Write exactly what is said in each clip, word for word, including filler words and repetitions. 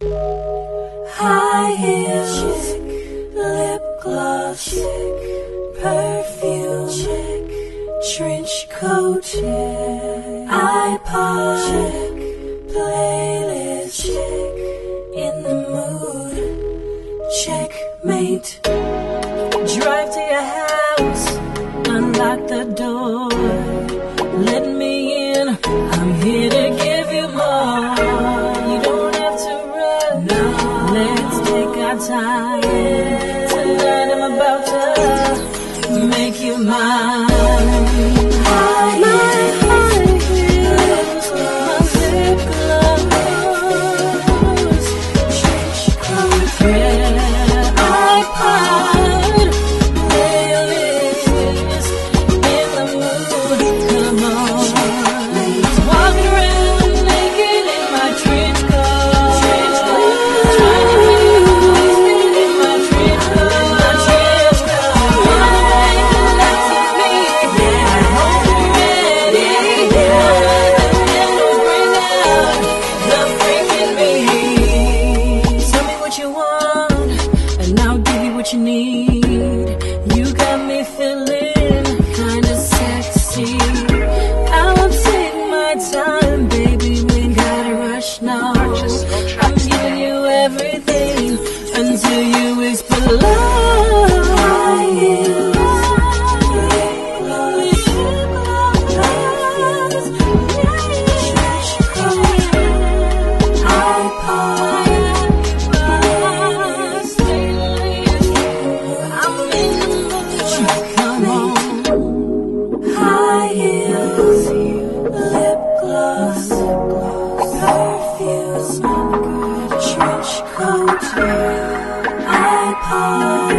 High heels, check. Lip gloss, check. Perfume, check. Trench coat, check. iPod, check. Playlist, check. In the mood, checkmate. Drive to your house, unlock the door. Let me in, I'm here to give you more. You don't have to run, no. Let's take our time. Tonight I'm about to make you mine. High my high heels, my lip gloss, trench coat, yeah, iPod, playlist, in the mood, come on. Walking around naked in my trench coat, trying to get wasted in my trench coat. Wanna make love to me, yeah. I hope you're ready, yeah. And we'll bring out the freak in me. Tell me what you want, and I'll give you what you need. You got me feeling kinda sexy. I'll take my time, baby, we gotta rush now. I'm giving you everything until you whisper love. High heels, lip gloss, trench coat, iPod, playlist, I'm in the mood, come on. High heels, lip gloss, perfume, trench coat, iPod,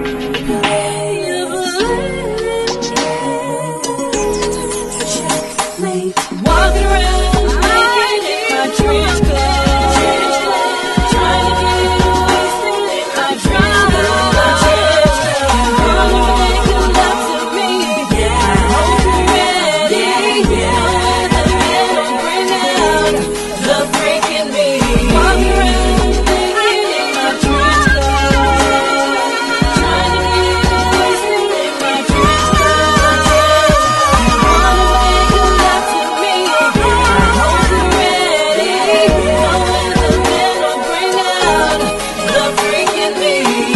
checkmate. Walking around naked in my trench coat, trying to get wasted in my trench coat. Wanna make love to me, yeah. I hope you're ready, yeah. And we'll bring out the freak in me. Walking around naked in my trench coat, trying to get wasted in my trench coat. Wanna make love to me, yeah. I hope you're ready, yeah. And we'll bring out the freak in me.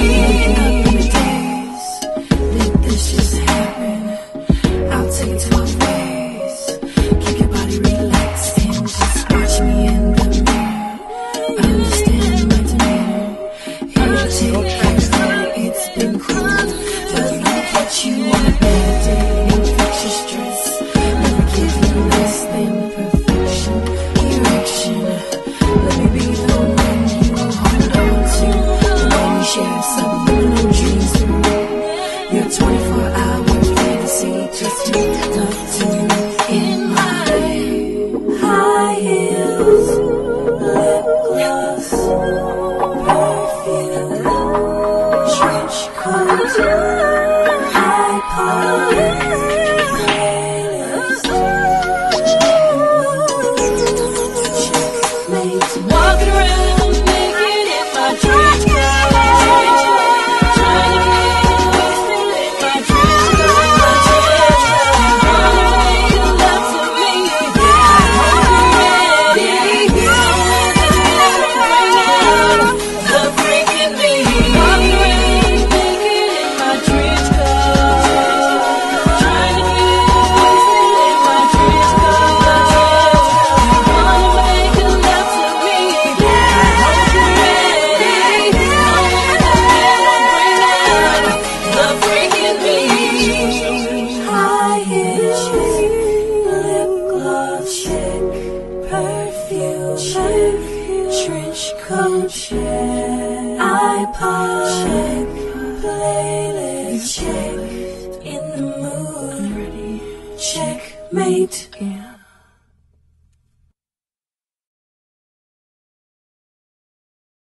Let this just happen. I'll take it to my face. Keep your body relaxed and just watch me in the mirror. Understand my demeanor. Here to take care of you. It's been cruel, but look at you on a bad day. Infectious stress. Never give you less than perfection. Erection. Let me be the one you hold on to. The one you share subliminal dreams through. Your twenty-four hour fantasy just to talk to me in my high heels, lip gloss, perfume, trench coat, iPod, playlist, checkmate. Walking around naked in my trench coat, trying to get wasted in my trench coat. Wanna make love to me, yeah. I hope you're ready, yeah. And we'll bring out the freak in me. Walking around naked in my trench coat, trying to get wasted in my trench coat. Wanna make love to me, yeah. I hope you're ready, yeah. And we'll bring out the freak in me. High heels, lip gloss, check. Perfume, check. Trench coat, check. iPod, check. Playlist, check. In the mood, checkmate.